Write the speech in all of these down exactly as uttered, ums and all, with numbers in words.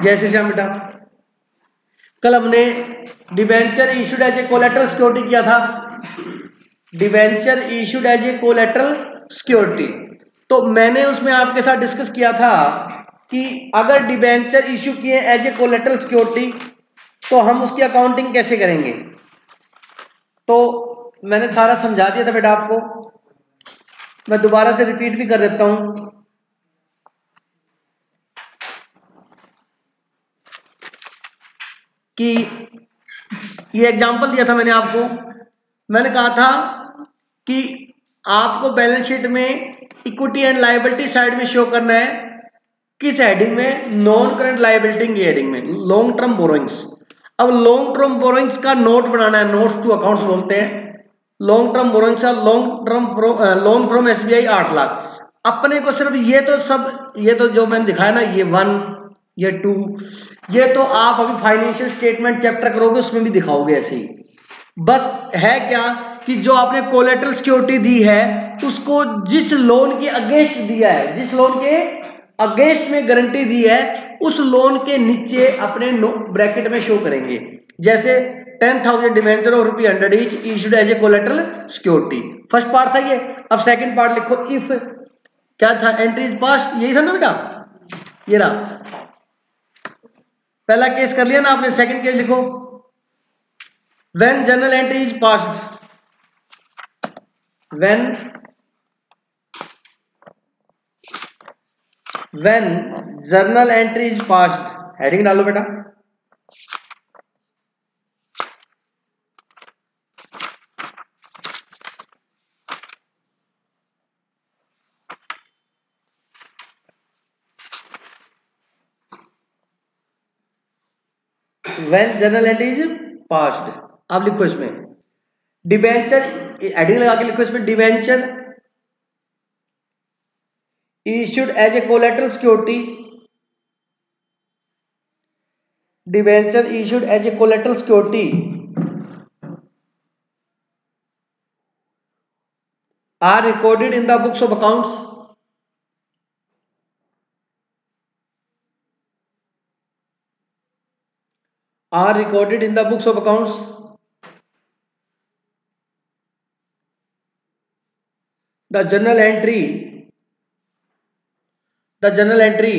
जैसे श्याम बेटा कल हमने debenture issued as a collateral security किया था, debenture issued as a collateral security. तो मैंने उसमें आपके साथ डिस्कस किया था कि अगर डिबेंचर इशू किए एज ए कोलेटरल सिक्योरिटी तो हम उसकी अकाउंटिंग कैसे करेंगे। तो मैंने सारा समझा दिया था बेटा आपको, मैं दोबारा से रिपीट भी कर देता हूं कि ये एग्जांपल दिया था मैंने आपको। मैंने कहा था कि आपको बैलेंस शीट में इक्विटी एंड लायबिलिटी साइड में शो करना है, किस हेडिंग में, नॉन करंट लायबिलिटी की हेडिंग में, लॉन्ग टर्म बोरोइंग्स। अब लॉन्ग टर्म बोरोइंग्स का नोट बनाना है, नोट्स टू अकाउंट्स बोलते हैं। लॉन्ग टर्म बोरोइंग्स का long term loan from SBI आठ लाख। अपने को सिर्फ ये तो सब, ये तो जो मैंने दिखाया ना, ये वन ये टू, ये तो आप अभी फाइनेंशियल स्टेटमेंट चैप्टर करोगे उसमें भी दिखाओगे ऐसे ही। बस है क्या कि जो आपने कोलेटरल सिक्योरिटी दी है उसको जिस लोन के अगेंस्ट दिया है, जिस लोन के अगेंस्ट में गारंटी दी है, उस लोन के नीचे अपने ब्रैकेट में शो करेंगे। जैसे टेन थाउजेंड डिवेंचर और रुपये hundred each issued as a collateral security. First part था ये। अब सेकंड पार्ट लिखो, इफ क्या था, एंट्रीज पास्ट, यही था ना बेटा, ये रहा। पहला केस कर लिया ना आपने, सेकंड केस लिखो, when journal entry is passed, when when journal entry is passed, heading डालो बेटा। When journal entry is passed, अब लिखो इसमें डिबेंचर, हेडिंग लगा के लिखो इसमें, debenture issued as a collateral security, debenture issued as a collateral security are recorded in the books of accounts, are recorded in the books of accounts the journal entry the journal entry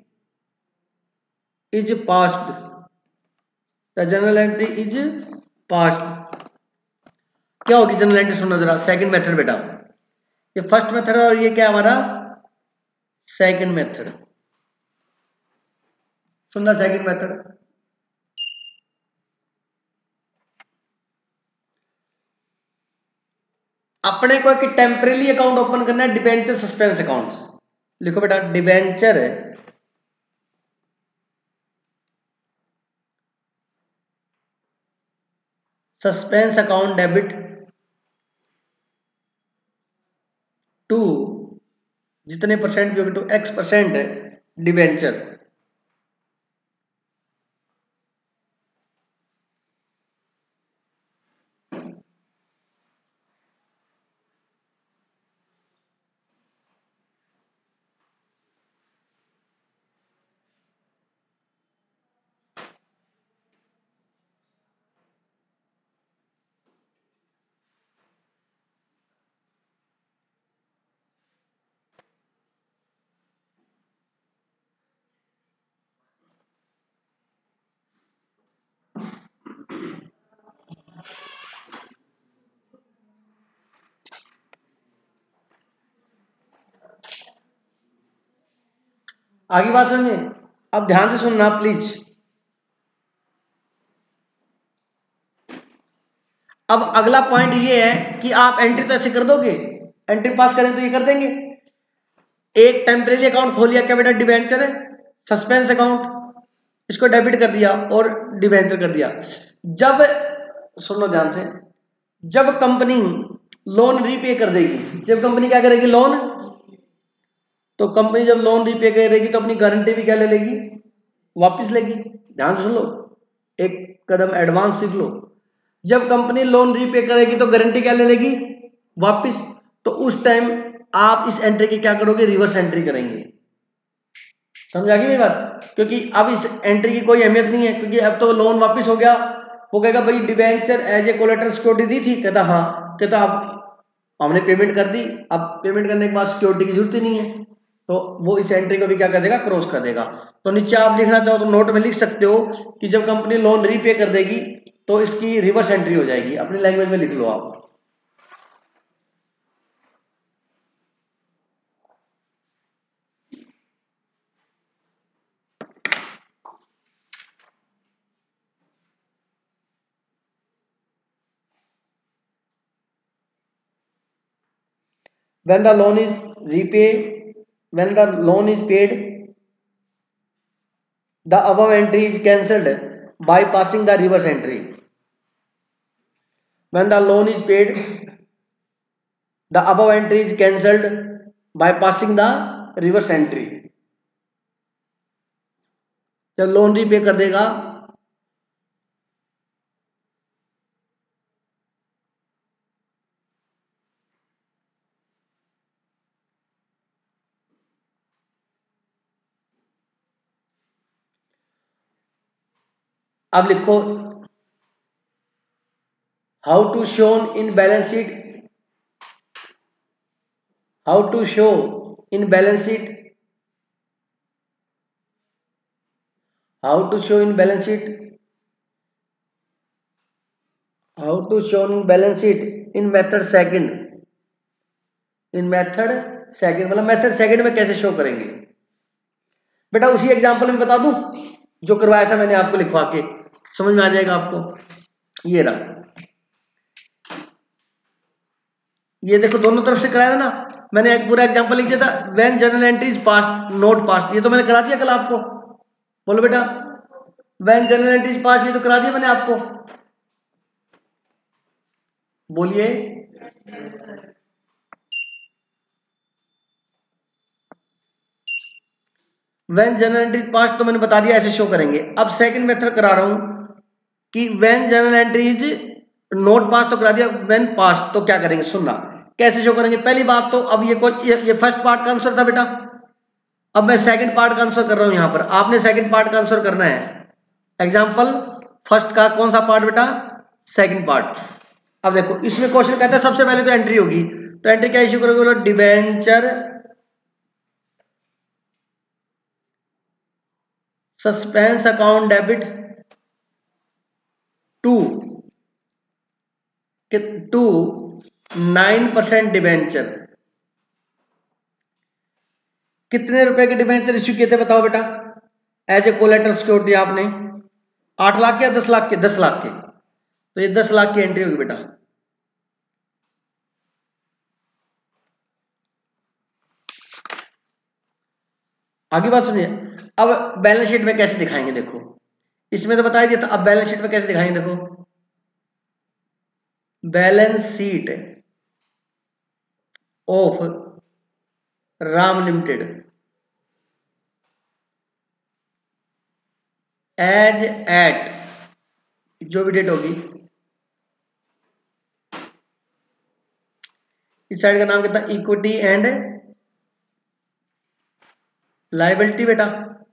is passed, the journal entry is passed। क्या होगी journal entry, सुनो जरा, second method बेटा, ये first method है और ये क्या हमारा सेकंड मेथड। सुनना, सेकंड मेथड, अपने को एक टेम्परेरी अकाउंट ओपन करना है, डिबेंचर सस्पेंस अकाउंट। लिखो बेटा, debenture suspense account debit to जितने परसेंट भी होगी, टू एक्स परसेंट डिबेंचर। आगे बात समझे, अब ध्यान से सुनना प्लीज। अब अगला पॉइंट ये है कि आप एंट्री तो ऐसे कर दोगे, एंट्री पास करें तो ये कर देंगे। एक टेम्परेरी अकाउंट खोल लिया, क्या बेटा, डिबेंचर है सस्पेंस अकाउंट, इसको डेबिट कर दिया और डिबेंचर कर दिया। जब, सुनो ध्यान से, जब कंपनी लोन रीपे कर देगी, जब कंपनी क्या करेगी, लोन, तो कंपनी जब लोन रीपे करेगी तो अपनी गारंटी भी क्या ले लेगी, वापस लेगी। ध्यान से सुन लो, एक कदम एडवांस सीख लो। जब कंपनी लोन रीपे करेगी तो गारंटी क्या ले लेगी, वापस। तो उस टाइम आप इस एंट्री की क्या करोगे, रिवर्स एंट्री करेंगे। समझ आ गई मेरी बात। क्योंकि अब इस एंट्री की कोई अहमियत नहीं है, क्योंकि अब तो लोन वापस हो गया। वो कहेगा भाई debenture as a collateral security दी थी, कहता हाँ, कहता अब हमने पेमेंट कर दी, अब पेमेंट करने के बाद सिक्योरिटी की जरूरत ही नहीं है, तो वो इस एंट्री को भी क्या कर देगा, क्रॉस कर देगा। तो नीचे आप लिखना चाहो तो नोट में लिख सकते हो कि जब कंपनी लोन रीपे कर देगी तो इसकी रिवर्स एंट्री हो जाएगी, अपनी लैंग्वेज में लिख लो आप। When the loan is repaid, when the loan is paid, the above entry is cancelled by passing the reverse entry. When the loan is paid, the above entry is cancelled by passing the reverse entry. जब loan repay कर देगा अब लिखो how to shown in balance sheet, how to show in balance sheet, how to show in balance sheet, how to show in balance sheet in method second, in method second मतलब method second में कैसे show करेंगे। बेटा उसी example में बता दूं जो करवाया था मैंने आपको लिखवा के, समझ में आ जाएगा आपको। ये रहा, ये देखो दोनों तरफ से कराया था ना, मैंने एक पूरा एग्जांपल लिख दिया था। When journal entries passed not passed, ये तो मैंने करा दिया कल आपको, बोलो बेटा। व्हेन जर्नल एंट्रीज पास्ट, ये तो करा दिया मैंने आपको, बोलिए। व्हेन जर्नल एंट्रीज पास्ट तो मैंने बता दिया ऐसे शो करेंगे। अब सेकंड मेथड करा रहा हूं कि when journal entries not pass तो करा दिया, व्हेन पास तो क्या करेंगे, सुनना कैसे शो करेंगे। पहली बात तो अब ये ये, ये फर्स्ट पार्ट का आंसर था बेटा, अब मैं सेकंड पार्ट का आंसर कर रहा हूं यहां पर, आपने सेकंड पार्ट का आंसर करना है। एग्जांपल फर्स्ट का कौन सा पार्ट बेटा, सेकंड पार्ट। अब देखो इसमें क्वेश्चन कहता है सबसे पहले तो एंट्री होगी, तो एंट्री क्या इश्यू करोगे, बोलो debenture suspense account debit to to nine percent debenture. कितने रुपए के डिबेंचर इश्यू किए थे बताओ बेटा, एज ए कोलेटरल सिक्योरिटी आपने, आठ लाख के या दस लाख के, दस लाख के, तो ये दस लाख की एंट्री होगी बेटा। आगे बात सुनिए। अब बैलेंस शीट में कैसे दिखाएंगे, देखो इसमें तो बताया दिया था, अब बैलेंस शीट में कैसे दिखाएंगे, देखो balance sheet of Ram limited as at, जो भी डेट होगी, इस साइड का नाम कितना, इक्विटी एंड लायबिलिटी बेटा,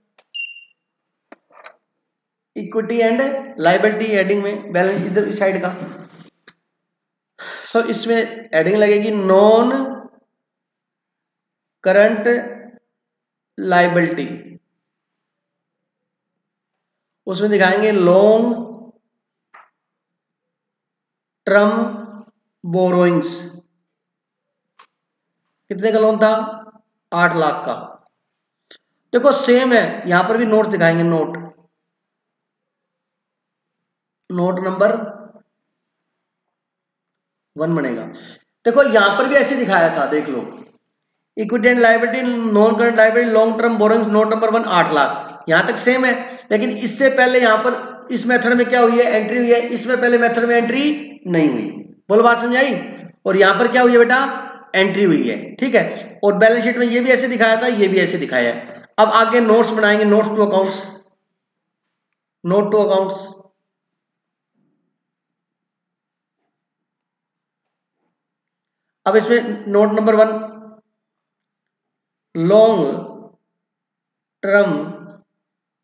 इक्विटी एंड लायबिलिटी हेडिंग में बैलेंस इधर इस साइड का। सो इसमें हेडिंग लगेगी नॉन करंट लायबिलिटी, उसमें दिखाएंगे लॉन्ग टर्म बोरोइंग्स, कितने का लोन था, आठ लाख का। देखो सेम है, यहां पर भी नोट दिखाएंगे, नोट नोट नंबर वन बनेगा। देखो यहां पर भी ऐसे दिखाया था, देख लो equity and liability non current liability long term borrowings note number one आठ लाख, यहां तक सेम है। लेकिन इससे पहले यहां पर इस मेथड में क्या हुई है, एंट्री हुई है, इसमें पहले मेथड में एंट्री नहीं हुई, बोलो बात समझाई। और यहां पर क्या हुई है बेटा, एंट्री हुई है, ठीक है। और बैलेंस शीट में ये भी ऐसे दिखाया था, ये भी ऐसे दिखाया है। अब आगे नोट्स बनाएंगे, notes to accounts, note to accounts. अब इसमें note number one long term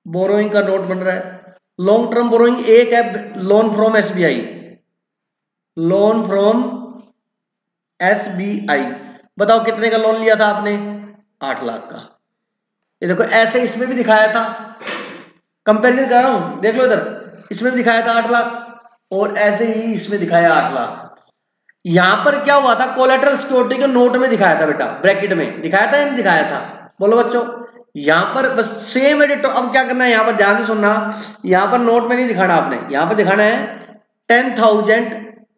borrowing का नोट बन रहा है। लॉन्ग टर्म बोरोइंग एक है loan from SBI, loan from SBI. बताओ कितने का लोन लिया था आपने? आठ लाख का। ये देखो ऐसे इसमें भी दिखाया था, कंपैरिजन कर रहा हूं, देख लो इधर, इसमें भी दिखाया था आठ लाख और ऐसे ही इसमें दिखाया आठ लाख। यहां पर क्या हुआ था, कोलेटरल सिक्योरिटी के नोट में दिखाया था बेटा, ब्रैकेट में दिखाया था या नहीं दिखाया था? बोलो बच्चों। यहां पर बस सेम एडिट। अब क्या करना है, यहां पर ध्यान से सुनना, यहां पर नोट में नहीं दिखाना आपने, यहां पर दिखाना है ten thousand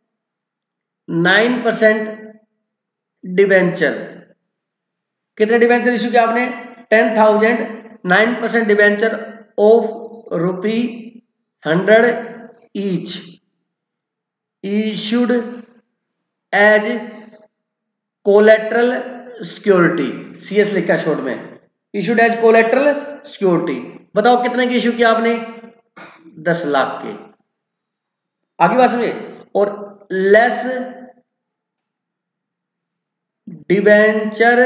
nine percent debenture. कितने डिवेंचर इश्यू किया आपने? Ten thousand nine percent debenture of rupee hundred each issued as collateral security, CS लिखा है शॉर्ट में, इश्यूड एज कोलेट्रल सिक्योरिटी। बताओ कितने की इश्यू किया आपने? दस लाख के। आगे बात समझे। और लेस डिवेंचर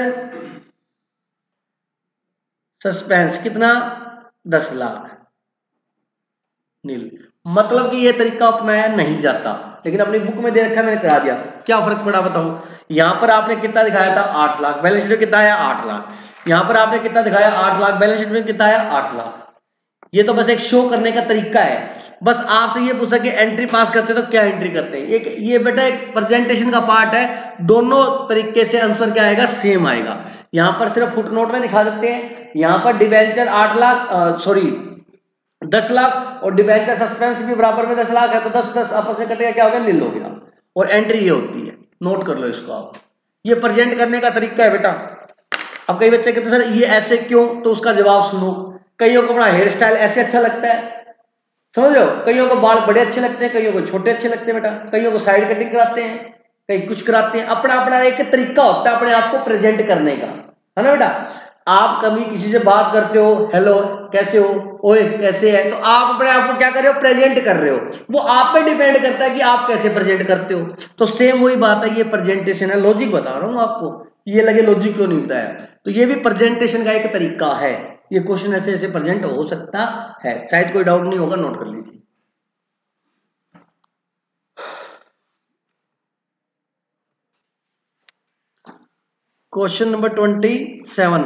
सस्पेंस कितना? दस लाख। नील मतलब कि ये तरीका अपनाया नहीं जाता, लेकिन अपनी बुक में दे रखा, मैंने करा दिया, क्या फर्क पड़ा बताओ। यहां पर आपने कितना दिखाया था? आठ लाख। बैलेंस शीट में कितना आया? आठ लाख। यहां पर आपने कितना दिखाया? आठ लाख। बैलेंस शीट में कितना आया? आठ लाख। ये तो बस एक शो करने का तरीका है। बस आपसे ये पूछा कि एंट्री पास करते तो क्या एंट्री करते हैं। एक ये बेटा एक प्रेजेंटेशन का पार्ट है, दोनों तरीके से आंसर क्या आएगा? सेम आएगा। यहां पर सिर्फ फुटनोट में दिखा देते हैं, यहां पर डिवेंचर आठ लाख सॉरी दस लाख और डिवेंचर सस्पेंस भी बराबर में दस लाख है, तो दस दस आपस में कटेगा, क्या हो गया? नील हो गया। और एंट्री ये होती है, नोट कर लो इसको आप। ये प्रेजेंट करने का तरीका है बेटा। अब कई बच्चे कहते सर ये ऐसे क्यों, तो उसका जवाब सुनो। कईयों को अपना हेयर स्टाइल ऐसे अच्छा लगता है, समझ लो, कईयों को बाल बड़े अच्छे लगते हैं, कईयों को छोटे अच्छे लगते हैं बेटा, कईयों को साइड कटिंग कराते हैं, कई कुछ कराते हैं। अपना अपना एक तरीका होता है अपने आप को प्रेजेंट करने का, है ना बेटा। आप कभी किसी से बात करते हो, हेलो कैसे हो, ओए कैसे है, तो आप अपने आप को क्या कर रहे हो? प्रेजेंट कर रहे हो। वो आप पे डिपेंड करता है कि आप कैसे प्रेजेंट करते हो। तो सेम वही बात है, ये प्रेजेंटेशन है, लॉजिक बता रहा हूं आपको। ये लगे लॉजिक क्यों नहीं बताया, तो ये भी प्रेजेंटेशन का एक तरीका है। ये क्वेश्चन ऐसे ऐसे प्रेजेंट हो सकता है, शायद कोई डाउट नहीं होगा, नोट कर लीजिए। Question number twenty seven.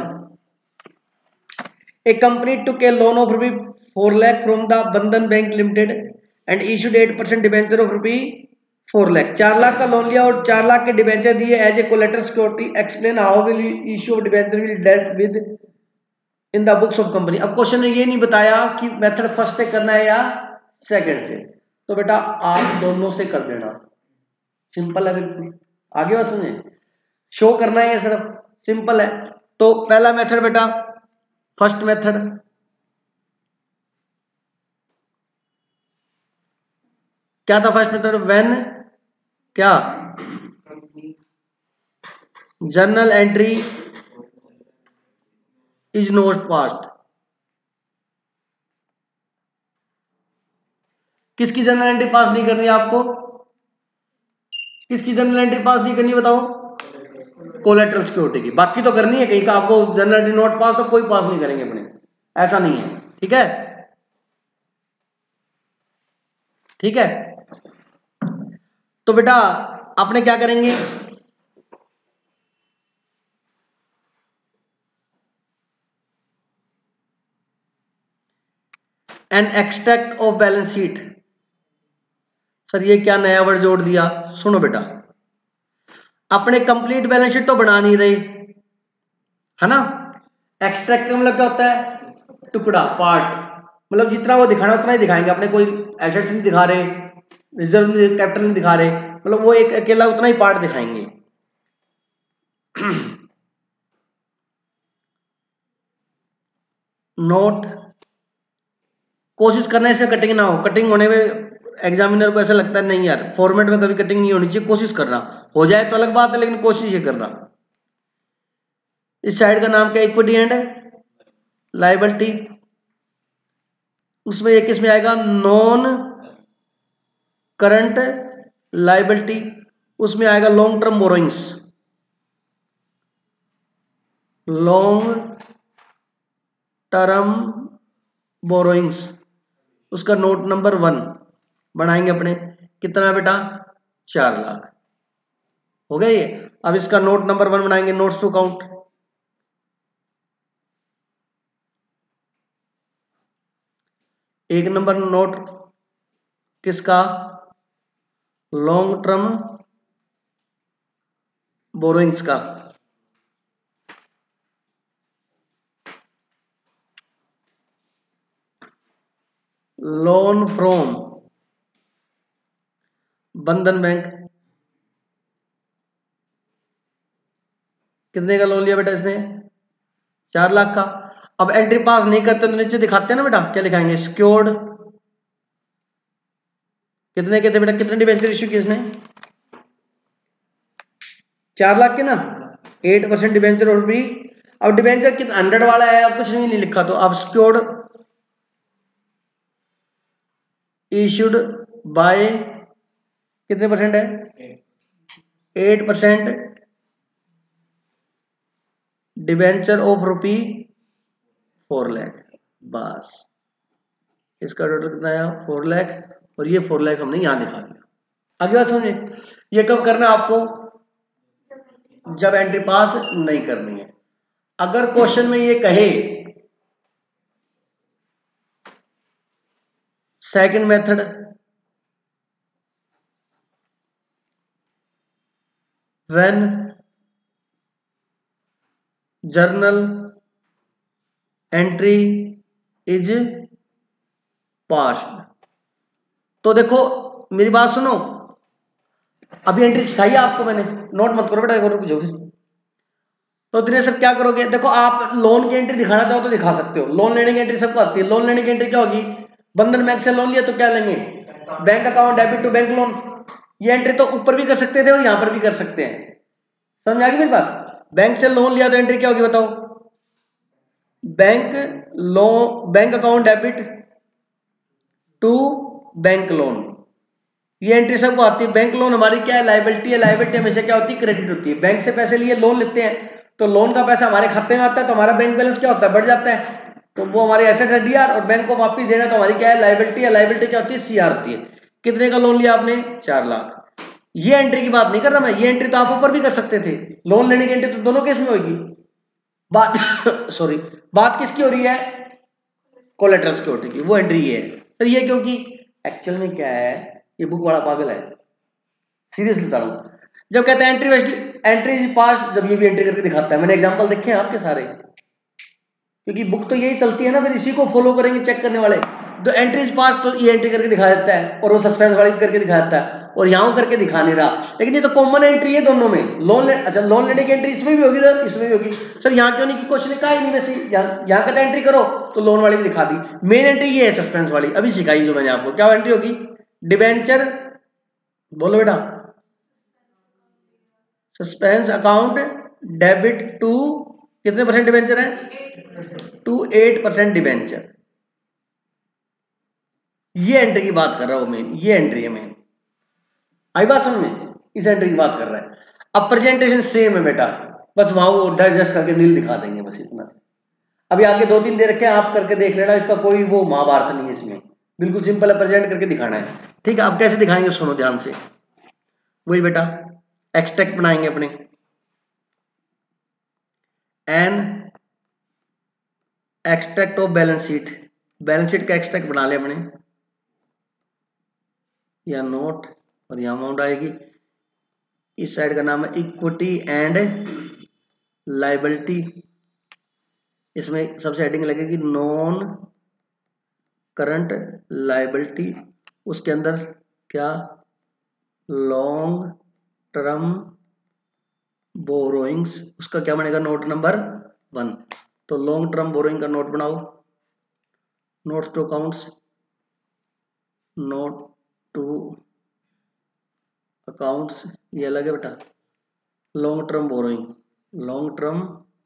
A company took a loan of rupee four lakh from the Bandhan Bank Limited and issued eight percent debenture of rupee four lakh. चार लाख का लोन लिया और चार लाख के डिबेंचर दिए as a collateral security. Explain how will issue of debenture will dealt with in the books of company. अब question ने ये नहीं बताया कि मेथड फर्स्ट से करना है या सेकंड से, तो बेटा आप दोनों से कर देना, सिंपल है बिल्कुल। आगे बात सुनिए, शो करना है सिर्फ, सिंपल है। तो पहला मेथड बेटा, फर्स्ट मेथड, क्या था फर्स्ट मेथड? व्हेन क्या journal entry is not passed. किसकी जर्नल एंट्री पास नहीं करनी है आपको? किसकी जर्नल एंट्री पास नहीं करनी बताओ? कोलेटरल सिक्योरिटी की। बाकी तो करनी है, कहीं का आपको जर्नल एंट्री नोट पास तो कोई पास नहीं करेंगे अपने, ऐसा नहीं है, ठीक है, ठीक है। तो बेटा आपने क्या करेंगे, an extract of balance sheet. Sir ये क्या नया वर्ड जोड़ दिया? सुनो बेटा, अपने कंप्लीट बैलेंस शीट तो बना नहीं रहे, है ना। एक्सट्रैक्ट का मतलब क्या होता है? टुकड़ा, पार्ट, मतलब जितना वो दिखाना उतना ही दिखाएंगे अपने, कोई एसेट्स नहीं दिखा रहे, रिजर्व कैपिटल नहीं दिखा रहे, मतलब वो एक अकेला उतना ही पार्ट दिखाएंगे। नोट, कोशिश करना है इसमें कटिंग ना हो। कटिंग होने में एग्जामिनर को ऐसा लगता है नहीं यार फॉर्मेट में कभी कटिंग नहीं होनी चाहिए, कोशिश करना, हो जाए तो अलग बात है, लेकिन कोशिश ये करना। इस साइड का नाम क्या? Equity and liability. उसमें एक किसमें आएगा? Non current liability. उसमें आएगा long term borrowings, long term borrowings, उसका नोट नंबर वन बनाएंगे अपने, कितना बेटा, चार लाख हो गया ये। अब इसका नोट नंबर वन बनाएंगे, नोट्स टू अकाउंट, एक नंबर नोट किसका, लॉन्ग टर्म बोरोइंग्स का, लोन फ्रॉम बंधन बैंक, कितने का लोन लिया बेटा इसने, चार लाख का। अब एंट्री पास नहीं करते तो नीचे दिखाते हैं ना बेटा, क्या लिखाएंगे, सिक्योर्ड, कितने के थे बेटा, कितने डिबेंचर इश्यू किए इसने, चार लाख के ना, एट परसेंट डिबेंचर और भी। अब डिबेंचर कितना, हंड्रेड वाला है, अब कुछ नहीं, नहीं लिखा, तो अब सिक्योर्ड इश्यूड बाय कितने परसेंट है, eight percent debenture of rupee four lakh, बस इसका टोटल कितना आया, फोर लैख, और ये फोर लैख हमने यहां दिखा दिया। आगे बात समझे, ये कब करना है आपको, जब एंट्री पास नहीं करनी है। अगर क्वेश्चन में ये कहे second method, when journal entry is passed, तो देखो मेरी बात सुनो, अभी एंट्री सिखाई है आपको मैंने, नोट मत करो बेटा, रुक जाओ फिर। तो दिनेश सर क्या करोगे, देखो आप लोन की एंट्री दिखाना चाहो तो दिखा सकते हो, लोन लेने की एंट्री सबको आती है। लोन लेने की एंट्री क्या होगी, बंधन बैंक से लोन लिया तो क्या लेंगे, bank account debit to bank loan, ये एंट्री तो ऊपर भी कर सकते थे और यहां पर भी कर सकते हैं, समझ आ गई मेरी बात। बैंक से लोन लिया तो एंट्री क्या होगी बताओ, bank loan, bank account debit to bank loan, ये एंट्री सबको आती है। बैंक लोन हमारी क्या है, लायबिलिटी है, लायबिलिटी हमेशा क्या होती है, क्रेडिट होती है। बैंक से पैसे लिए, लोन लेते हैं, तो लोन का पैसा हमारे खाते में आता है, तो हमारा बैंक बैलेंस क्या होता है, बढ़ जाता है, तो वो हमारे एसेट है डीआर, और बैंक को वापस देना तो हमारी क्या है, लायबिलिटी है। लायबिलिटी क्या होती है, सीआर होती है। कितने का लोन लिया आपने, चार लाख। ये एंट्री की बात नहीं कर रहा मैं, ये एंट्री तो आप ऊपर भी कर सकते थे, लोन लेने की एंट्री तो दोनों केस में होगी। बात सॉरी बात किसकी हो रही है, कोलेटरल सिक्योरिटी की, वो एंट्री ये है सर। ये क्योंकि एक्चुअल में क्या है, ये बुक बड़ा पागल है, सीरियसली बता रहा हूं। जब कहते हैं एंट्री एंट्री पास, जब ये भी एंट्री करके दिखाता है, मैंने एग्जांपल देखे हैं आपके सारे, क्योंकि बुक तो यही चलती है ना, फिर इसी को फॉलो करेंगे चेक करने वाले। तो एंट्रीज पास तो ये एंट्री करके दिखा देता है, और वो सस्पेंस वाली करके दिखा देता है, और यहां करके दिखा नहीं रहा। लेकिन ये तो कॉमन एंट्री है दोनों में, लोन ले, अच्छा लोन लेने की एंट्री इसमें भी होगी, इसमें भी होगी। सर यहाँ क्यों नहीं की, क्वेश्चन का ही नहीं, वैसे यहाँ कहते एंट्री करो तो लोन वाली भी दिखा दी। मेन एंट्री ये है सस्पेंस वाली, अभी सिखाई जो मैंने आपको, क्या एंट्री होगी, डिबेंचर, बोलो बेटा, सस्पेंस अकाउंट डेबिट टू कितने परसेंट डिबेंचर है, टू एट परसेंट डिबेंचर, ये एंट्री की बात कर रहा हूं मेन, ये एंट्री है मेन। आई बात समझ में, इस एंट्री की बात कर रहा है। अब प्रेजेंटेशन सेम है बेटा, बस वहां वो डाइजेस्ट करके नील दिखा देंगे, बस इतना। अभी आगे दो तीन दे रखे हैं, आप करके देख लेना, इसका कोई वो महाभारत नहीं है इसमें, बिल्कुल सिंपल है, प्रेजेंट करके दिखाना है। ठीक है, अब कैसे दिखाएंगे सुनो ध्यान से, वही बेटा एक्सट्रैक्ट बनाएंगे अपने, an extract of balance sheet, balance sheet का एक्सट्रैक्ट बना ले अपने, या नोट, और यहां अमाउंट आएगी, इस साइड का नाम है इक्विटी एंड लायबिलिटी, इसमें सबसे हेडिंग लगेगी नॉन करंट लायबिलिटी, उसके अंदर क्या, लॉन्ग टर्म बोरोइंग्स, उसका क्या बनेगा, नोट नंबर वन। तो लॉन्ग टर्म बोरोइंग का नोट बनाओ, notes to accounts, note to accounts, ये अलग है बेटा, long term borrowing, long term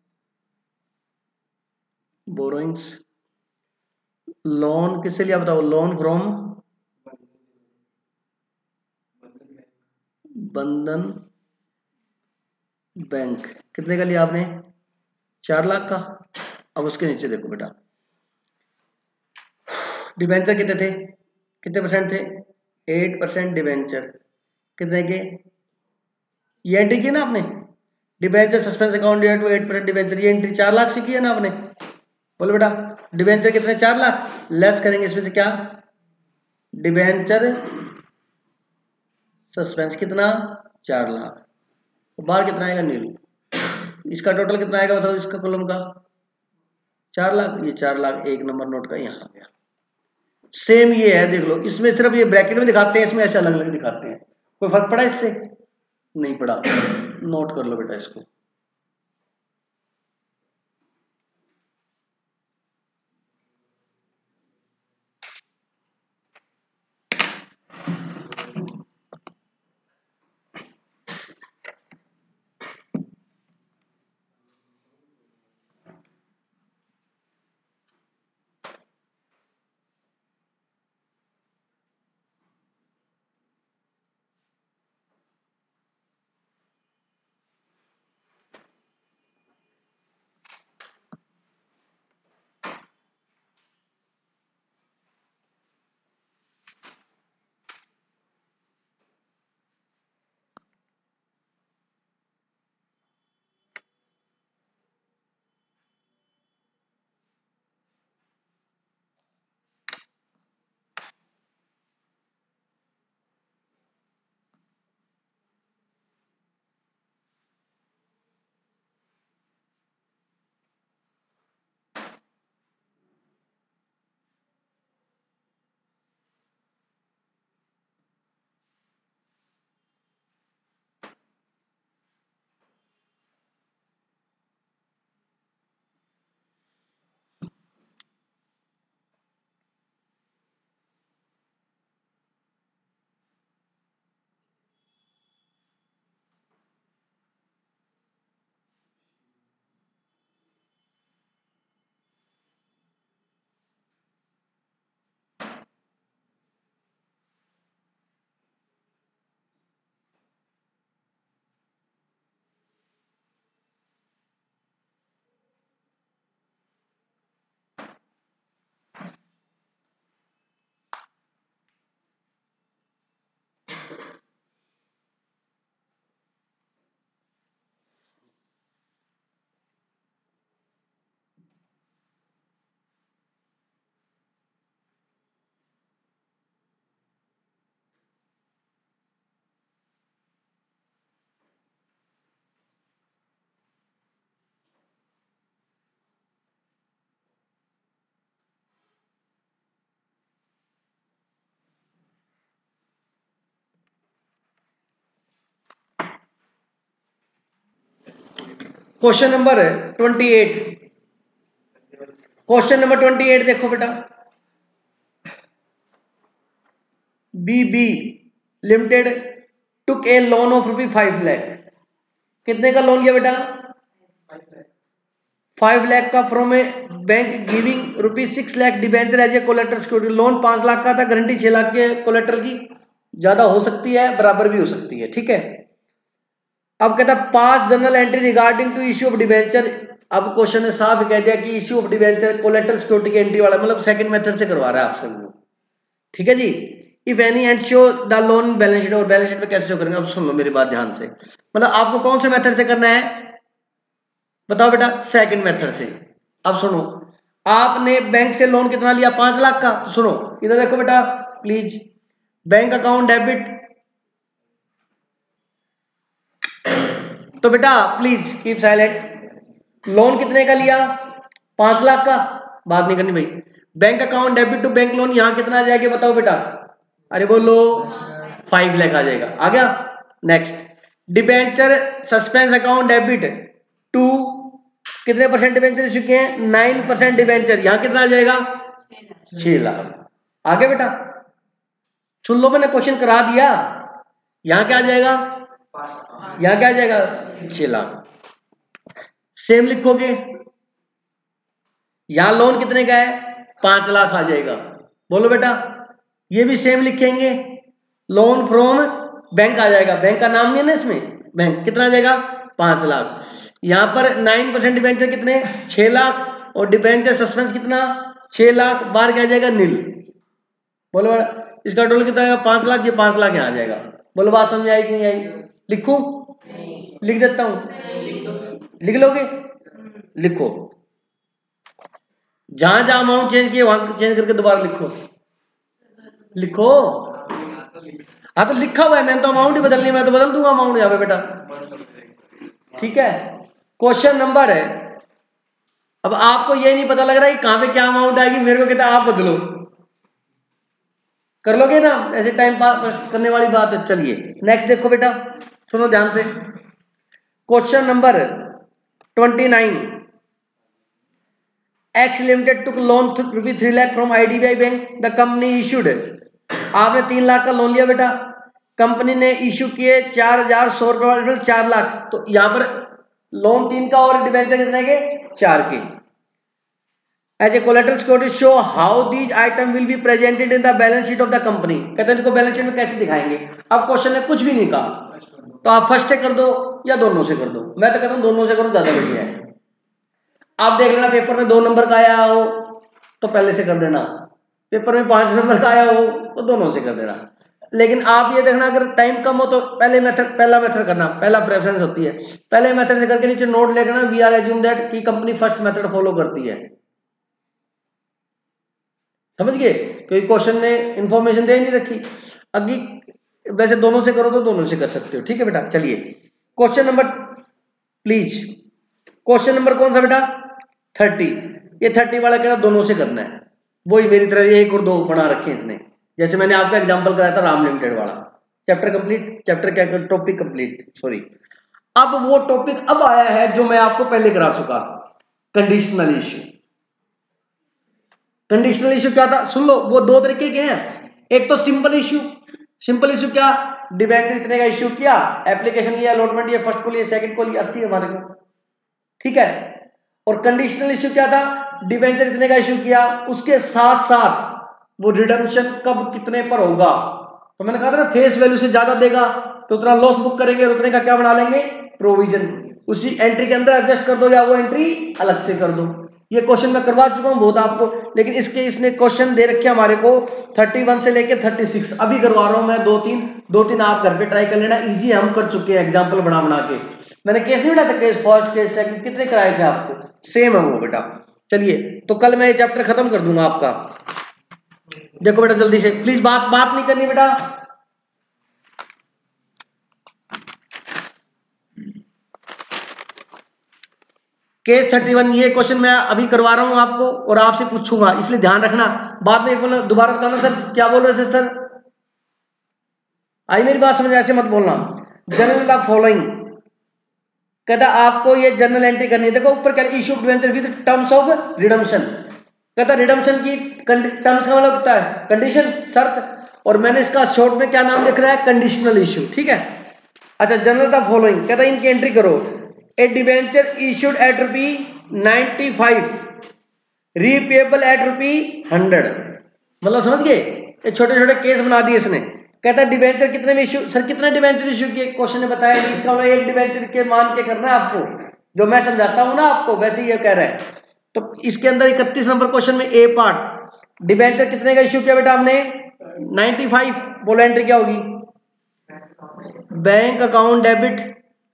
borrowings, loan किससे लिया बताओ, लोन फ्रॉम बंधन बैंक, कितने का लिया आपने, चार लाख का। अब उसके नीचे देखो बेटा, डिबेंचर कितने थे, कितने परसेंट थे, एट परसेंट डिबेंचर, कितने के, ये एंट्री की ना आपने, debenture suspense account to eight percent debenture, ये एंट्री चार लाख से की है ना आपने। बोलो बेटा डिबेंचर कितने, चार लाख, लेस करेंगे इसमें से क्या, डिबेंचर सस्पेंस कितना, चार लाख, तो बाहर कितना आएगा, नील, इसका टोटल कितना आएगा बताओ, इसका कॉलम का चार लाख, ये चार लाख एक नंबर नोट का यहाँ आ गया। सेम ये है, देख लो, इसमें सिर्फ ये ब्रैकेट में दिखाते हैं, इसमें ऐसे अलग अलग दिखाते हैं, कोई फर्क पड़ा इससे, नहीं पड़ा, नोट कर लो बेटा इसको। Question number twenty eight, question number twenty eight देखो बेटा, B B limited took a loan of rupee five lakh, कितने का लोन लिया बेटा, फाइव लाख का from a bank giving rupee six lakh debenture as a collateral security. Loan पांच लाख का था, गारंटी छह लाख के कोलेटरल की, ज्यादा हो सकती है बराबर भी हो सकती है, ठीक है। अब कहता है pass journal entry regarding to issue of debenture. अब क्वेश्चन ने साफ कह दिया कि issue of debenture collateral security की एंट्री वाला, मतलब सेकंड मेथड से करवा रहा है आपसे वो, ठीक है जी। If any and show the loan balance sheet, और बैलेंस शीट में कैसे शो करेंगे, अब सुन लो मेरी बात ध्यान से, मतलब आपको कौन से मेथड से करना है बताओ बेटा, सेकंड मेथड से। अब सुनो, आपने बैंक से लोन कितना लिया, पांच लाख का, तो सुनो इधर देखो बेटा प्लीज, बैंक अकाउंट डेबिट, तो बेटा प्लीज कीप साइलेंट, लोन कितने का लिया, पांच लाख का, बात नहीं करनी भाई। Bank account debit to bank loan, यहां कितना आ जाएगा बताओ बेटा, अरे बोलो फाइव लाख आ जाएगा, आ गया। Next debenture suspense account debit to, कितने परसेंट डिबेंचर चुके हैं, नाइन परसेंट डिबेंचर, यहां कितना आ जाएगा, छह लाख। आगे बेटा सुन लो, मैंने क्वेश्चन करा दिया, यहां क्या आ जाएगा, यहां क्या आ जाएगा, छह लाख। सेम लिखोगे, यहां लोन कितने का है, पांच लाख आ जाएगा, बोलो बेटा। ये भी सेम लिखेंगे, लोन फ्रॉम बैंक आ जाएगा, बैंक का नाम नहीं है ना इसमें, बैंक कितना आ जाएगा, पांच लाख। यहां पर नाइन परसेंट डिबेंचर कितने, छह लाख, और डिबेंचर सस्पेंस कितना, छह लाख, बाहर क्या आ जाएगा, नील। बोलो इसका टोटल कितना आएगा, पांच लाख, ये पांच लाख यहाँ आ जाएगा। बोलो बात समझ आई कि नहीं आई? लिखूं? लिख देता हूं, लिख लोगे? लिखो, जहां जहां अमाउंट चेंज किए वहां चेंज करके दोबारा लिखो। लिखो, हाँ तो लिखा हुआ है, मैंने तो अमाउंट ही बदलनी है, मैं तो बदल दूंगा अमाउंट यहाँ पे बेटा। ठीक है, क्वेश्चन नंबर है, अब आपको ये नहीं पता लग रहा है कि कहां पे क्या अमाउंट आएगी, मेरे को कहता है आप बदलो, कर लोगे ना? ऐसे टाइम पास करने वाली बात है। चलिए नेक्स्ट देखो बेटा, सुनो ध्यान से, question number twenty nine, X limited took loan rupee three lakh from IDBI bank, the company issued, आपने तीन लाख का लोन लिया बेटा, कंपनी ने इशू किए चार हजार सौ रुपए, चार लाख, तो यहां पर लोन तीन का और डिबेंचर कितने के, चार के। As a collateral security show how these item will be presented in the balance sheet of the company, कहते हैं इसको बैलेंस शीट में कैसे दिखाएंगे। अब क्वेश्चन ने कुछ भी नहीं कहा, तो आप फर्स्ट से कर दो या दोनों से कर दो, मैं तो कहता हूं दोनों से करो, ज्यादा बढ़िया है। आप देख लेना पेपर में दो नंबर का आया हो तो पहले से कर देना, पेपर में पांच नंबर का आया हो तो दोनों से कर देना, लेकिन आप ये देखना अगर टाइम कम हो तो पहले मेथड, पहला मेथड करना, पहला प्रेफरेंस होती है, पहले मेथड से करके नीचे नोट लेना, वी आर एज्यूम दैट कि कंपनी फर्स्ट मेथड फॉलो करती है, समझ गए? क्योंकि क्वेश्चन ने इंफॉर्मेशन दे नहीं रखी। अभी वैसे दोनों से करो तो दोनों से कर सकते हो, ठीक है बेटा। चलिए question number please, question number कौन सा बेटा, थर्टी, ये थर्टी वाला कह रहा दोनों से करना है, वही मेरी तरह एक और दो बना रखे इसने, जैसे मैंने आपका एग्जांपल कराया था राम लिमिटेड वाला। चैप्टर कंप्लीट, चैप्टर क्या, टॉपिक कंप्लीट, सॉरी। अब वो टॉपिक अब आया है जो मैं आपको पहले करा चुका, कंडीशनल इश्यू। कंडीशनल इश्यू क्या था, सुन लो, वो दो तरीके के हैं, एक तो सिंपल इश्यू, सिंपल इश्यू क्या, डिबेंचर इतने का इश्यू किया, एप्लीकेशन लिया, अलॉटमेंट लिया, फर्स्ट को लिया, सेकंड को लिया, आती है हमारे को, ठीक है। और कंडीशनल इश्यू क्या था, डिबेंचर इतने का इश्यू किया, उसके साथ साथ वो रिडम्पशन कब कितने पर होगा, तो मैंने कहा था ना फेस वैल्यू से ज्यादा देगा तो उतना लॉस बुक करेंगे, उतने का क्या बना लेंगे, प्रोविजन, उसी एंट्री के अंदर एडजस्ट कर दो या वो एंट्री अलग से कर दो। ये क्वेश्चन मैं करवा चुका हूं बहुत आपको, लेकिन इसके इसने क्वेश्चन दे रखे हमारे को इकतीस से लेके छत्तीस, अभी करवा रहा हूं मैं दो तीन दो तीन आप घर पे ट्राई कर लेना, इजी हम कर चुके हैं एग्जांपल बना बना के। मैंने केस नहीं बनाया था, केस फर्स्ट केस सेकंड कितने कराए थे आपको, सेम है वो बेटा। चलिए तो कल मैं ये चैप्टर खत्म कर दूंगा आपका, देखो बेटा जल्दी से प्लीज, बात बात नहीं करनी बेटा। केस थर्टी वन, ये क्वेश्चन मैं अभी करवा रहा हूं आपको और आपसे पूछूंगा, इसलिए ध्यान रखना, बाद में एक बोलना दोबारा बताना सर क्या बोल रहे थे सर, आई मेरी बात समझ, ऐसे मत बोलना। जनरल द फॉलोइंग, कहता आपको ये जर्नल एंट्री करनी है, देखो ऊपर क्या issue debenture with terms of redemption, कहता रिडम्पशन की टर्म्स का मतलब होता है कंडीशन, शर्त, और मैंने इसका शॉर्ट में क्या नाम लिख रहा है, कंडीशनल इशू, ठीक है। अच्छा जनरल द फॉलोइंग, कहता इनकी एंट्री करो, a debenture issued at rupee ninety five, repayable at rupee hundred, मतलब समझ गए, ये छोटे छोटे केस बना दिए इसने। कहता है डिबेंचर कितने में इशू, सर कितने डिबेंचर इशू किए, क्वेश्चन ने बताया नहीं, इसका मतलब एक डिबेंचर के मान के करना है आपको, जो मैं समझाता हूं ना आपको वैसे ये कह रहा है। तो इसके अंदर इकतीस नंबर क्वेश्चन में ए पार्ट, डिबेंचर कितने का इशू किया बेटा हमने, पचानवे, बोलो एंट्री क्या होगी, bank account debit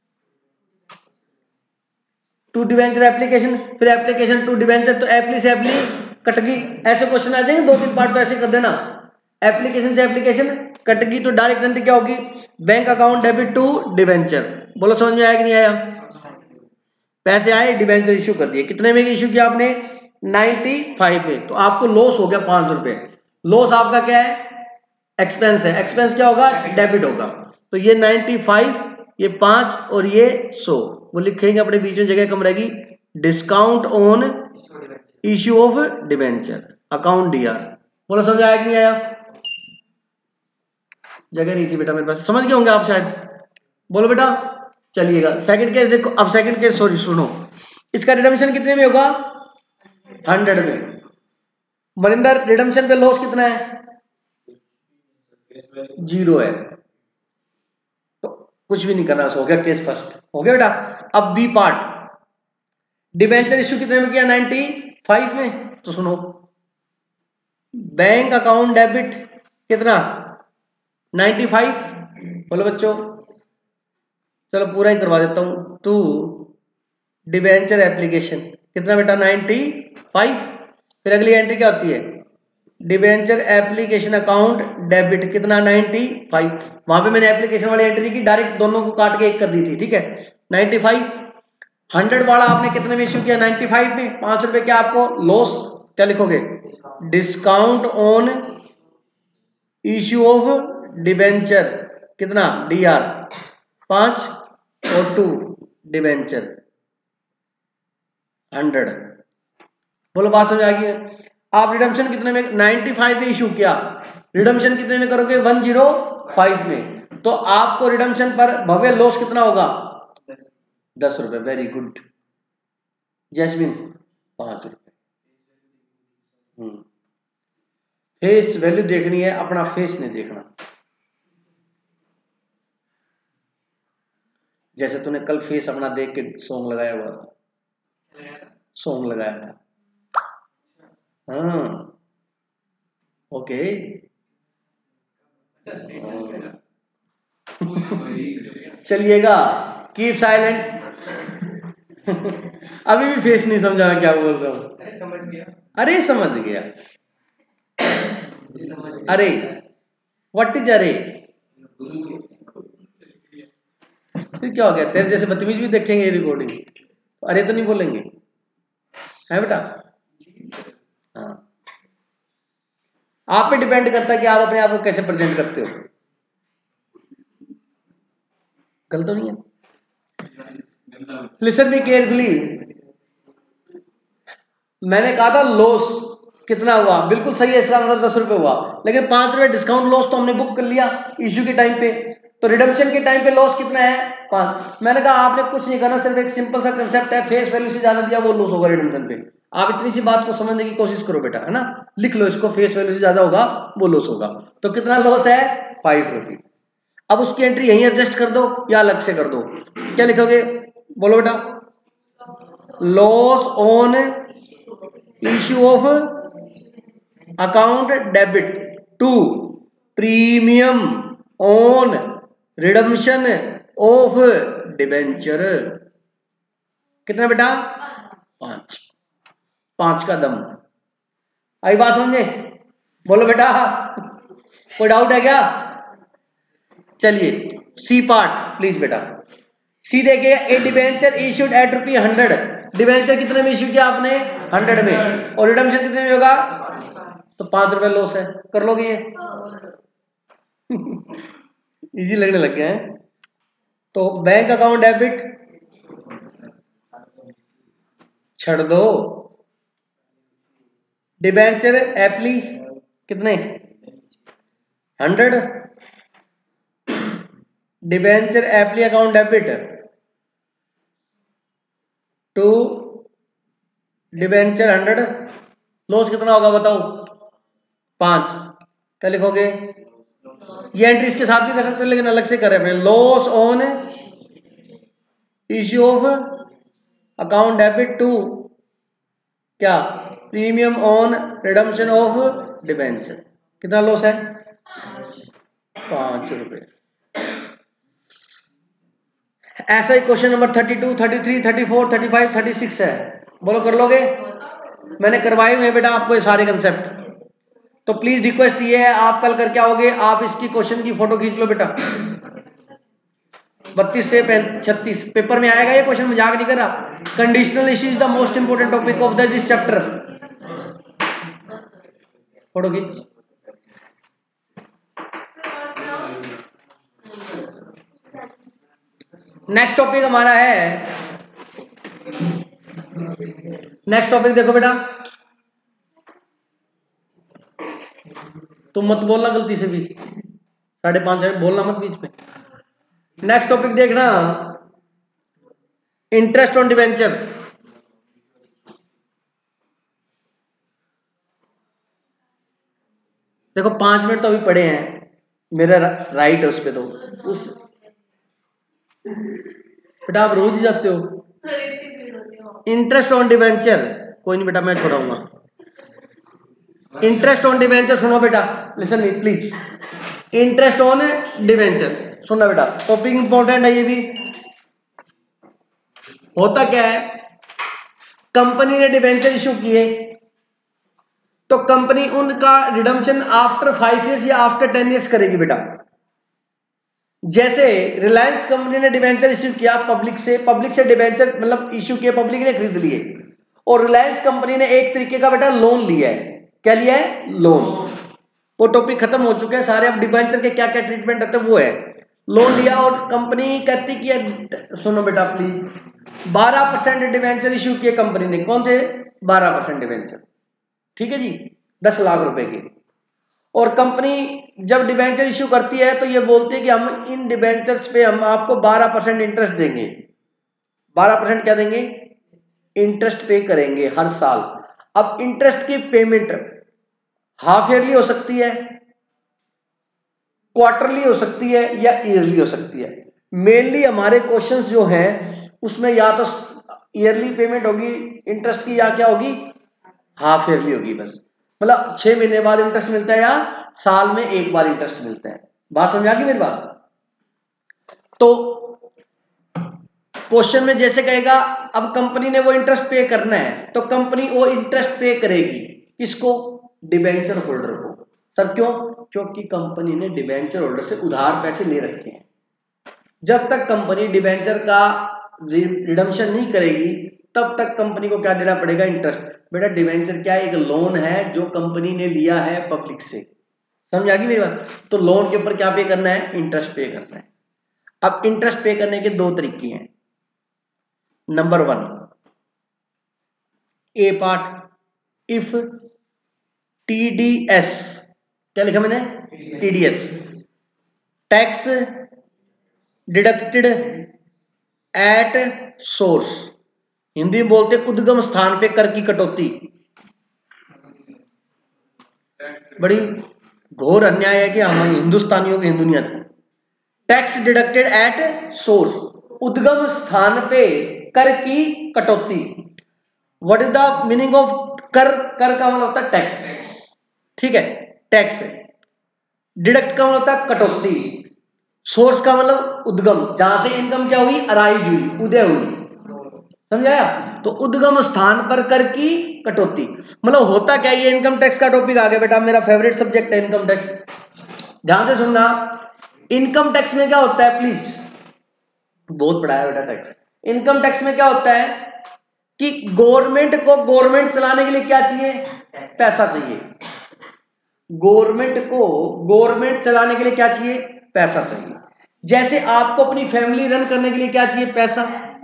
to debenture application, फिर एप्लीकेशन टू डिबेंचर, तो एप्ली से एप्ली कट गई, ऐसे क्वेश्चन आ जाएंगे, दो तीन पार्ट तो ऐसे कर देना, एप्लीकेशन से एप्लीकेशन कट गई तो डायरेक्ट एंट्री क्या होगी, bank account debit to debenture, बोलो समझ में आया कि नहीं आया, पैसे आए डिबेंचर इश्यू कर दिए, कितने में इश्यू किया आपने, पचानवे में, तो आपको लॉस हो गया पांच रुपए, लॉस आपका क्या है, एक्सपेंस है, एक्सपेंस क्या होगा, डेबिट होगा, तो ये पचानवे, ये पांच और ये सौ, वो लिखेंगे अपने बीच में जगह कम रहेगी, discount on issue of debenture account DR, बोलो समझ आया कि नहीं आया, जगह नहीं थी बेटा मेरे पास, समझ गए होंगे आप शायद, बोलो बेटा। चलिएगा सेकंड केस देखो, अब सेकंड केस सॉरी सुनो, इसका रिडम्पशन कितने में होगा, हंड्रेड में, मनिंदर रिडम्पशन पे लॉस कितना है, जीरो है, तो कुछ भी नहीं करना, हो गया केस फर्स्ट, हो गया बेटा। अब बी पार्ट, डिबेंचर इश्यू कितने में किया, पचानवे में, तो सुनो बैंक अकाउंट डेबिट कितना नाइन्टी फाइव, बोलो बच्चों, चलो पूरा ही करवा देता हूं। टू डिबेंचर एप्लीकेशन कितना बेटा नाइन्टी फाइव। फिर अगली एंट्री क्या होती है, डिबेंचर एप्लीकेशन अकाउंट डेबिट कितना नाइन्टी फाइव। वहां पे मैंने एप्लीकेशन वाली एंट्री की, डायरेक्ट दोनों को काट के एक कर दी थी, ठीक है। नाइन्टी फाइव हंड्रेड वाला आपने कितने में इश्यू किया, नाइन्टी फाइव में, पांच रुपए क्या आपको लॉस, क्या लिखोगे, discount on issue of debenture कितना डी आर पांच और टू डिबेंचर हंड्रेड। बोलो बात समझ आ गई है। आप रिडम्पशन कितने में, नाइन्टी फाइव में इश्यू किया, रिडम्पशन कितने में करोगे, वन जीरो फाइव में, तो आपको रिडम्पशन पर भव्य लॉस कितना होगा, दस रुपए। वेरी गुड जैस्मिन, पांच रुपए। हम्म फेस वैल्यू देखनी है, अपना फेस नहीं देखना। जैसे तूने कल फेस अपना देख के सॉन्ग लगाया हुआ था, सॉन्ग लगाया था, हाँ ओके। चलिएगा कीप साइलेंट। अभी भी फेस नहीं समझा मैं क्या बोल रहा हूँ। समझ गया, अरे समझ गया, अरे व्हाट इज अरे, फिर क्या हो गया, तेरे जैसे बदतमीज भी देखेंगे रिकॉर्डिंग, अरे तो नहीं बोलेंगे, है बेटा। हाँ आप पे डिपेंड करता है कि आप अपने आप को कैसे प्रेजेंट करते हो। गलत तो नहीं है। लिसन मी केयरफुली, मैंने कहा था लॉस कितना हुआ, बिल्कुल सही है, इसका मतलब दस रुपए हुआ, लेकिन पांच रुपए डिस्काउंट लॉस तो हमने बुक कर लिया इश्यू के टाइम पे, तो रिडम्पशन के टाइम पे लॉस कितना है, पांच। मैंने कहा आपने कुछ नहीं करना, सिर्फ एक सिंपल सा कंसेप्ट है, फेस वैल्यू से ज्यादा दिया वो लॉस होगा रिडम्पशन पे। आप इतनी सी बात को समझने की कोशिश करो बेटा, है ना, लिख लो इसको, फेस वैल्यू से ज्यादा होगा वो लॉस होगा। तो कितना लॉस है, फाइव रुपी। अब उसकी एंट्री यहीं एडजस्ट कर दो या अलग से कर दो, क्या लिखोगे, बोलो बेटा, loss on issue of account debit to premium on redemption of debenture कितना बेटा, पांच, पांच का दम। आई बात समझे, बोलो बेटा, कोई डाउट है क्या। चलिए सी पार्ट प्लीज बेटा, सी देखिए, a debenture issued at rupee hundred, debenture कितने में इश्यू किया आपने, हंड्रेड में, और रिडम्पशन कितने में होगा, तो पांच रुपए लॉस है, कर लोगे ये। इजी लगने लग गया है। तो बैंक अकाउंट डेबिट छड़ दो, डिबेंचर एप्ली कितने hundred, debenture appli account debit to debenture hundred, loss कितना होगा बताओ, पांच, क्या लिखोगे, ये एंट्री इसके साथ भी कर सकते हैं लेकिन अलग से करें, loss on issue of account debit to क्या premium on redemption of debenture, कितना लॉस है, पांच रुपए। ऐसा ही question number thirty two, thirty three, thirty four, thirty five, thirty six है, बोलो कर लोगे, मैंने करवाए हुए बेटा आपको ये सारे कंसेप्ट। तो प्लीज रिक्वेस्ट ये है, आप कल करके आओगे, आप इसकी क्वेश्चन की फोटो खींच लो बेटा, बत्तीस से छत्तीस पेपर में आएगा ये क्वेश्चन, मजाक नहीं कर रहा। Conditional issue is the most important topic of the this chapter, photo खींच। नेक्स्ट टॉपिक हमारा है, नेक्स्ट टॉपिक देखो बेटा, तुम मत बोलना गलती से भी, साढ़े पांच है बोलना मत बीच में। नेक्स्ट टॉपिक देखना, इंटरेस्ट ऑन डिबेंचर। देखो पांच मिनट तो अभी पड़े हैं, मेरा राइट है उस पे, तो उस बेटा आप रोज ही जाते हो। इंटरेस्ट ऑन डिबेंचर कोई नहीं बेटा, मैं छोड़ाऊंगा, इंटरेस्ट ऑन डिवेंचर, सुनो बेटा, listen me please, interest on debenture सुनना बेटा, टॉपिक इंपॉर्टेंट है ये भी। होता क्या है, कंपनी ने डिवेंचर इशू किए तो कंपनी उनका रिडम्पशन आफ्टर फाइव इयर्स या आफ्टर टेन इयर्स करेगी बेटा। जैसे रिलायंस कंपनी ने डिवेंचर इश्यू किया पब्लिक से, पब्लिक से डिवेंचर मतलब इश्यू किया, पब्लिक ने खरीद लिए, और रिलायंस कंपनी ने एक तरीके का बेटा लोन लिया है। क्या लिया है? लोन। वो टॉपिक खत्म हो चुके हैं सारे, अब डिवेंचर के क्या क्या ट्रीटमेंट होते हैं वो है। लोन लिया और कंपनी कहती कि सुनो बेटा प्लीज, बारह परसेंट डिवेंचर इश्यू किए कंपनी ने। कौन से? बारह परसेंट डिवेंचर, ठीक है जी, दस लाख रुपए के। और कंपनी जब डिबेंचर इश्यू करती है तो ये बोलती है कि हम इन डिबेंचर्स पे हम आपको बारह परसेंट इंटरेस्ट देंगे। बारह परसेंट क्या देंगे? इंटरेस्ट पे करेंगे हर साल। अब इंटरेस्ट की पेमेंट हाफ ईयरली हो सकती है, क्वार्टरली हो सकती है, या ईयरली हो सकती है। मेनली हमारे क्वेश्चंस जो हैं उसमें या तो ईयरली पेमेंट होगी इंटरेस्ट की, या क्या होगी? हाफ ईयरली होगी बस। मतलब छह महीने बाद इंटरेस्ट मिलता है या साल में एक बार इंटरेस्ट मिलता है। बात समझ आ गई मेरी बात? तो क्वेश्चन में जैसे कहेगा अब कंपनी ने वो इंटरेस्ट पे करना है तो कंपनी वो इंटरेस्ट पे करेगी किसको? डिबेंचर होल्डर को। सर क्यों? क्योंकि कंपनी ने डिबेंचर होल्डर से उधार पैसे ले रखे हैं। जब तक कंपनी डिबेंचर का रिडम्पशन नहीं करेगी तब तक कंपनी को क्या देना पड़ेगा? इंटरेस्ट। बेटा डिबेंचर क्या है? एक लोन है जो कंपनी ने लिया है पब्लिक से। समझ आ गई मेरी बात? तो लोन के ऊपर क्या पे करना है? इंटरेस्ट पे करना है। अब इंटरेस्ट पे करने के दो तरीके हैं। Number one, a part, if TDS, क्या लिखा मैंने? TDS, tax deducted at source, Hindi में बोलते उद्गम स्थान पे कर की कटौती। बड़ी घोर अन्याय है कि हम हिंदुस्तानियों की हिंदुनियत। टैक्स डिडक्टेड एट सोर्स, उद्गम स्थान पे कर की कटौती। What is the meaning of कर? कर का मतलब होता है टैक्स, ठीक है, टैक्स। डिडक्ट का मतलब होता है कटौती। सोर्स का मतलब उद्गम, जहां से इनकम क्या हुई? अराइज हुई, उदय हुई। समझाया? तो उद्गम स्थान पर कर की कटौती मतलब होता क्या? ये इनकम टैक्स का टॉपिक आ गया बेटा, मेरा फेवरेट सब्जेक्ट है इनकम टैक्स। ध्यान से सुनना, इनकम टैक्स में क्या होता है? प्लीज, बहुत बड़ा है बेटा टैक्स। इनकम टैक्स में क्या होता है कि गवर्नमेंट को गवर्नमेंट चलाने के लिए क्या चाहिए? पैसा चाहिए। गवर्नमेंट को गवर्नमेंट चलाने के लिए क्या चाहिए? पैसा चाहिए। जैसे आपको अपनी फैमिली रन करने के लिए क्या चाहिए? पैसा।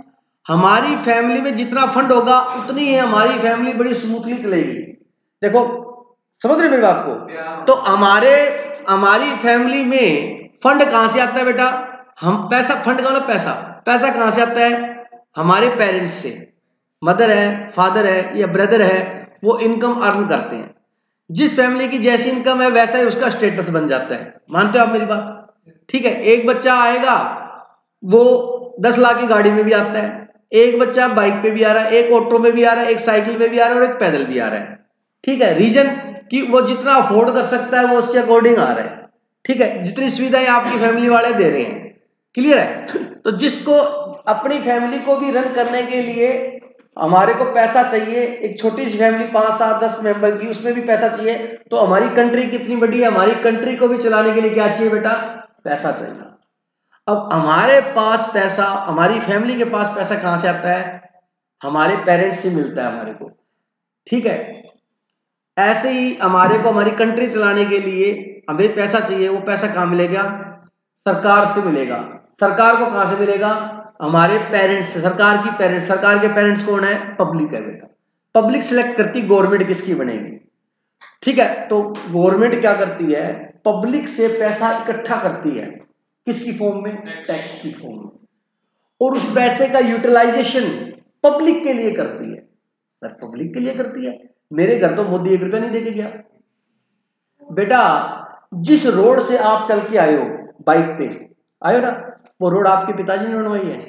हमारी फैमिली में जितना फंड होगा उतनी ही हमारी फैमिली बड़ी स्मूथली चलेगी। देखो, समझ रहे मेरी बात को? तो हमारे हमारी फैमिली में फंड कहां से आता है बेटा? हम पैसा, फंड का मतलब पैसा। पैसा कहां से आता है? हमारे पेरेंट्स से। मदर है, फादर है या ब्रदर है, वो इनकम अर्न करते हैं। जिस फैमिली की जैसी इनकम है वैसा ही उसका स्टेटस बन जाता है। मानते हो आप मेरी बात? ठीक है, एक बच्चा आएगा वो दस लाख की गाड़ी में भी आता है, एक बच्चा बाइक पे भी आ रहा है, एक ऑटो में भी आ रहा है, एक साइकिल पे भी आ रहा है और एक पैदल भी आ रहा है। ठीक है, रीजन कि वो जितना अफोर्ड कर सकता है वो उसके अकॉर्डिंग आ रहा है। ठीक है, जितनी सुविधाएं आपकी फैमिली वाले दे रहे हैं। क्लियर है? तो जिसको अपनी फैमिली को भी रन करने के लिए हमारे को पैसा चाहिए, एक छोटी सी फैमिली पांच सात दस मेंबर की, उसमें भी पैसा चाहिए। तो हमारी कंट्री कितनी बड़ी है? हमारी कंट्री को भी चलाने के लिए क्या चाहिए बेटा? पैसा चाहिए। अब हमारे पास पैसा, हमारी फैमिली के पास पैसा कहां से आता है? हमारे पेरेंट्स से मिलता है हमारे को। ठीक है, ऐसे ही हमारे को हमारी कंट्री चलाने के लिए हमें पैसा चाहिए। वो पैसा कहां मिलेगा? सरकार से मिलेगा। सरकार को कहां से मिलेगा? हमारे पेरेंट्स से। सरकार की पेरेंट्स, सरकार के पेरेंट्स कौन है? पब्लिक है बेटा। पब्लिक सिलेक्ट करती गवर्नमेंट किसकी बनेगी। ठीक है, तो गवर्नमेंट क्या करती है? पब्लिक से पैसा इकट्ठा करती है। किसकी फॉर्म में? टैक्स की फॉर्म में। और उस पैसे का यूटिलाइजेशन पब्लिक के लिए करती है। सर पब्लिक के लिए करती है? मेरे घर तो मोदी एक रुपया नहीं देके गया बेटा। जिस रोड से आप चल के आए हो बाइक पे आए हो ना, वो रोड आपके पिताजी ने बनवाई है,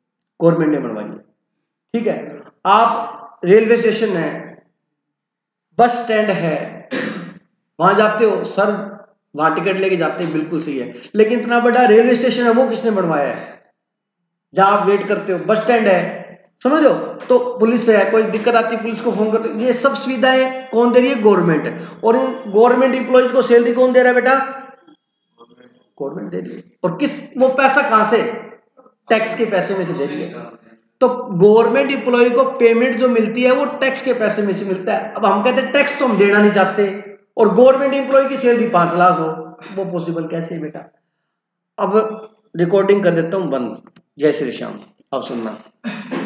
गवर्नमेंट ने बनवाई है। ठीक है, आप रेलवे स्टेशन है, बस स्टैंड है, वहां जाते हो सर, वहां टिकट लेके जाते हैं, बिल्कुल सही है, लेकिन इतना बड़ा रेलवे स्टेशन है वो किसने बनवाया है जहां आप वेट करते हो? बस स्टैंड है, समझ लो। तो पुलिस है, कोई दिक्कत आती है पुलिस को फोन करते, ये सब सुविधाएं कौन दे रही है? गवर्नमेंट। और इन गवर्नमेंट एम्प्लॉइज को सैलरी कौन दे रहा है बेटा? गवर्नमेंट दे रही है। और किस, वो पैसा कहां से? टैक्स के पैसे में से दे रही है। तो गवर्नमेंट एम्प्लॉय को पेमेंट जो मिलती है वो टैक्स के पैसे में से मिलता है। अब हम कहते हैं टैक्स तो हम देना नहीं चाहते और गवर्नमेंट एम्प्लॉय की सैलरी पांच लाख हो, वो पॉसिबल कैसे बेटा? अब रिकॉर्डिंग कर देता हूं बंद। जय श्री श्याम। अब सुनना।